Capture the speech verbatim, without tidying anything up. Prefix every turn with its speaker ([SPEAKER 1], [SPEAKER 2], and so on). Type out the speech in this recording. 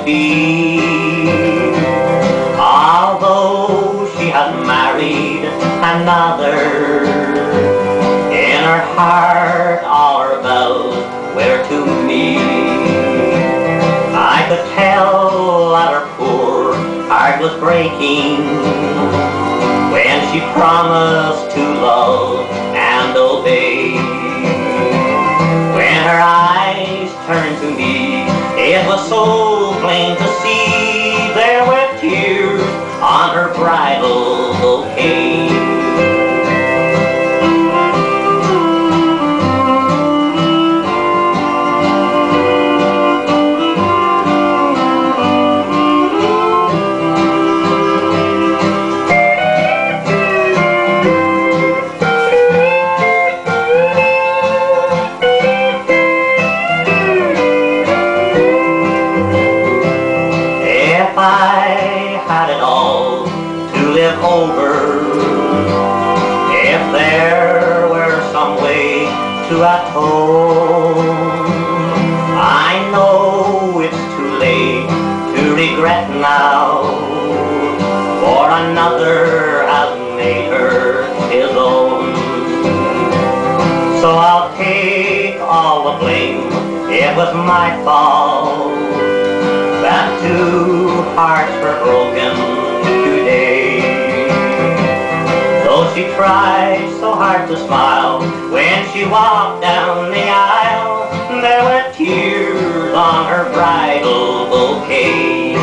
[SPEAKER 1] be. Although she has married another, in her heart Orval were to me. I could tell that her poor heart was breaking when she promised to love and obey. When her eyes turned to me, it was so plain to see there were tears on her bridal bouquet. If I had it all to live over, if there were some way to atone, I know it's too late to regret now, for another has made her his own. So I'll take all the blame, it was my fault that two hearts were broken today. Though she tried so hard to smile when she walked down the aisle, there were tears on her bridal bouquet.